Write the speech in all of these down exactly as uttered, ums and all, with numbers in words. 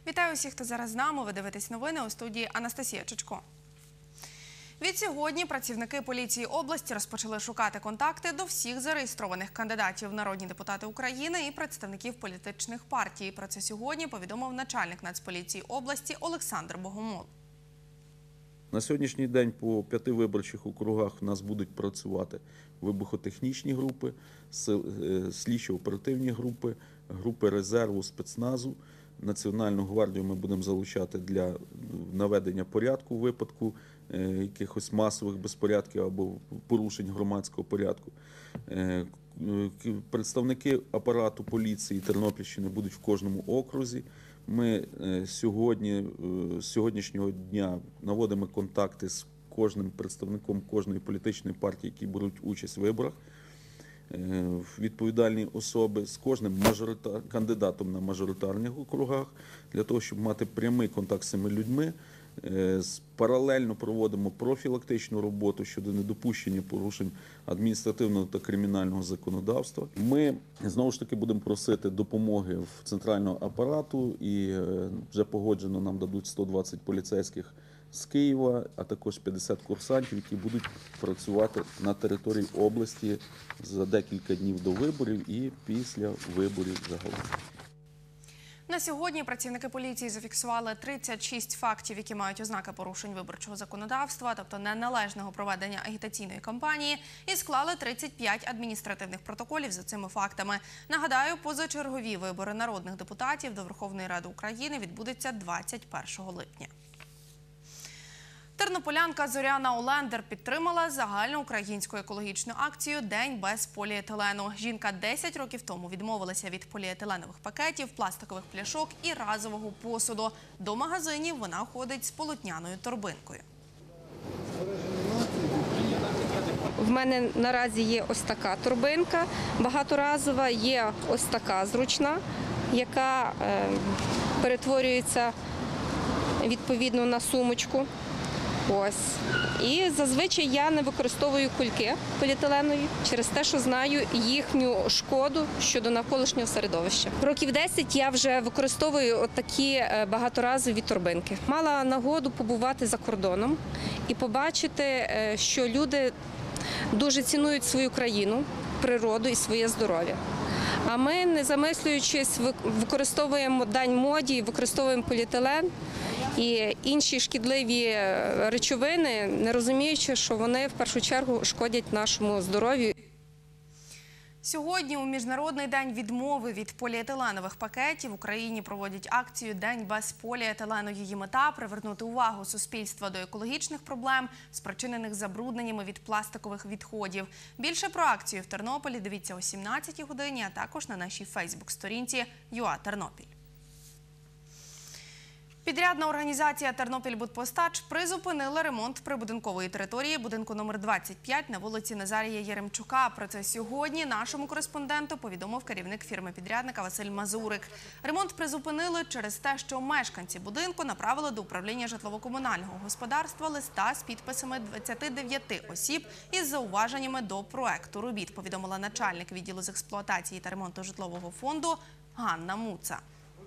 Вітаю усіх, хто зараз з нами. Ви дивитесь новини, у студії Анастасія Чичко. Відсьогодні працівники поліції області розпочали шукати контакти до всіх зареєстрованих кандидатів в народні депутати України і представників політичних партій. Про це сьогодні повідомив начальник Нацполіції області Олександр Богомол. На сьогоднішній день по п'яти виборчих округах у нас будуть працювати вибухотехнічні групи, слідчо-оперативні групи, групи резерву, спецназу. Національну гвардію ми будемо залучати для наведення порядку у випадку якихось масових безпорядків або порушень громадського порядку. Представники апарату поліції Тернопільщини будуть в кожному окрузі. Ми сьогодні, з сьогоднішнього дня наводимо контакти з кожним представником кожної політичної партії, які беруть участь в виборах. Відповідальні особи з кожним мажоритар... кандидатом на мажоритарних округах, для того, щоб мати прямий контакт з цими людьми. Паралельно проводимо профілактичну роботу щодо недопущення порушень адміністративного та кримінального законодавства. Ми, знову ж таки, будемо просити допомоги в центрального апарату і вже погоджено нам дадуть сто двадцять поліцейських з Києва, а також п'ятдесят курсантів, які будуть працювати на території області за декілька днів до виборів і після виборів загалом. На сьогодні працівники поліції зафіксували тридцять шість фактів, які мають ознаки порушень виборчого законодавства, тобто неналежного проведення агітаційної кампанії, і склали тридцять п'ять адміністративних протоколів за цими фактами. Нагадаю, позачергові вибори народних депутатів до Верховної Ради України відбудуться двадцять першого липня. Тернополянка Зоряна Олендер підтримала загальноукраїнську екологічну акцію «День без поліетилену». Жінка десять років тому відмовилася від поліетиленових пакетів, пластикових пляшок і разового посуду. До магазинів вона ходить з полотняною торбинкою. В мене наразі є ось така торбинка, багаторазова, є ось така зручна, яка е, перетворюється відповідно на сумочку. Ось. І зазвичай я не використовую кульки поліетиленові через те, що знаю їхню шкоду щодо навколишнього середовища. Років десять я вже використовую такі багаторазові торбинки. Мала нагоду побувати за кордоном і побачити, що люди дуже цінують свою країну, природу і своє здоров'я. А ми, не замислюючись, використовуємо дань моді, використовуємо поліетилен і інші шкідливі речовини, не розуміючи, що вони в першу чергу шкодять нашому здоров'ю. Сьогодні у Міжнародний день відмови від поліетиленових пакетів в Україні проводять акцію «День без поліетилену». Її мета – привернути увагу суспільства до екологічних проблем, спричинених забрудненнями від пластикових відходів. Більше про акцію в Тернополі дивіться о сімнадцятій годині, а також на нашій фейсбук-сторінці ЮА Тернопіль. Підрядна організація «Тернопільбудпостач» призупинила ремонт прибудинкової території будинку номер двадцять п'ять на вулиці Назарія Єремчука. Про це сьогодні нашому кореспонденту повідомив керівник фірми-підрядника Василь Мазурик. Ремонт призупинили через те, що мешканці будинку направили до управління житлово-комунального господарства листа з підписами двадцяти дев'яти осіб із зауваженнями до проекту робіт, повідомила начальник відділу з експлуатації та ремонту житлового фонду Ганна Муца.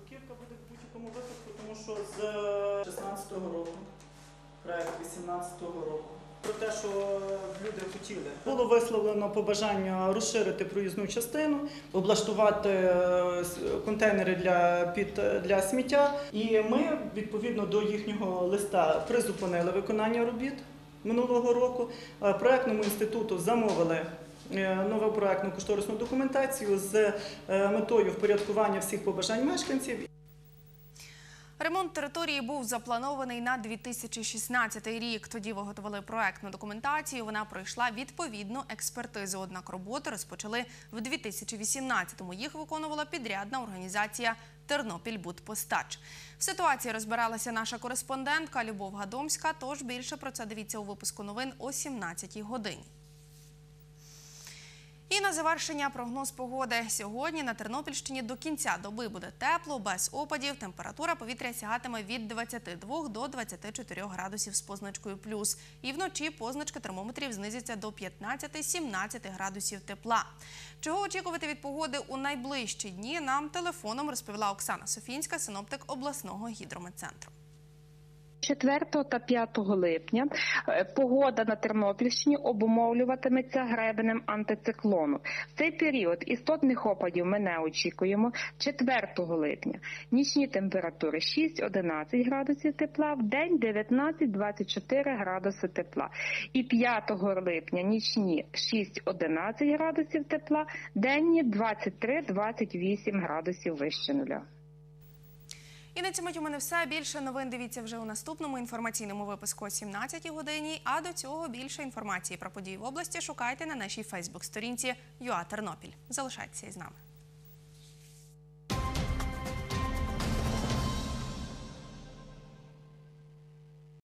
Тому що з шістнадцятого року, проект вісімнадцятого року, про те, що люди хотіли. Було висловлено побажання розширити проїзну частину, облаштувати контейнери для, під, для сміття. І ми, відповідно до їхнього листа, призупинили виконання робіт минулого року. Проектному інституту замовили нову проектну кошторисну документацію з метою впорядкування всіх побажань мешканців. Ремонт території був запланований на дві тисячі шістнадцятий рік. Тоді виготовили проектну документацію, вона пройшла відповідну експертизу. Однак роботи розпочали в дві тисячі вісімнадцятому. Їх виконувала підрядна організація «Тернопільбудпостач». В ситуації розбиралася наша кореспондентка Любов Гадомська, тож більше про це дивіться у випуску новин о сімнадцятій годині. І на завершення прогноз погоди. Сьогодні на Тернопільщині до кінця доби буде тепло, без опадів. Температура повітря сягатиме від двадцяти двох до двадцяти чотирьох градусів з позначкою плюс. І вночі позначка термометрів знизиться до п'ятнадцяти - сімнадцяти градусів тепла. Чого очікувати від погоди у найближчі дні, нам телефоном розповіла Оксана Софінська, синоптик обласного гідрометцентру. четвертого та п'ятого липня погода на Тернопільщині обумовлюватиметься гребенем антициклону. В цей період істотних опадів ми не очікуємо. четвертого липня нічні температури шість - одинадцять градусів тепла, в день дев'ятнадцять - двадцять чотири градуси тепла. І п'ятого липня нічні шість - одинадцять градусів тепла, денні двадцять три - двадцять вісім градусів вище нуля. І на цьому у мене все. Більше новин дивіться вже у наступному інформаційному випуску о сімнадцятій годині. А до цього більше інформації про події в області шукайте на нашій фейсбук-сторінці ЮА Тернопіль. Залишайтеся із нами.